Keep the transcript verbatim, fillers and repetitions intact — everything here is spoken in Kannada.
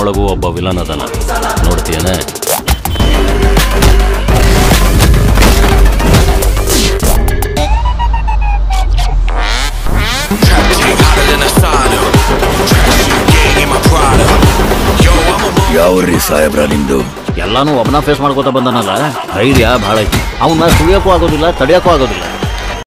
ಒಳಗೂ ಒಬ್ಬ ವಿಲನ್ ಅದನ, ನೋಡ್ತೀಯನೇ? ಯಾವ್ರಿ ಸಾಹೇಬ್ರ ನಿಮ್ದು? ಎಲ್ಲಾನು ಒಬ್ಬನ ಫೇಸ್ ಮಾಡ್ಕೋತ ಬಂದನಲ್ಲ, ಧೈರ್ಯ ಭಾಳ ಐತಿ. ಅವನ್ನ ಸುಳಿಯೋಕ್ಕೂ ಆಗೋದಿಲ್ಲ, ತಡೆಯೋಕ್ಕೂ ಆಗೋದಿಲ್ಲ.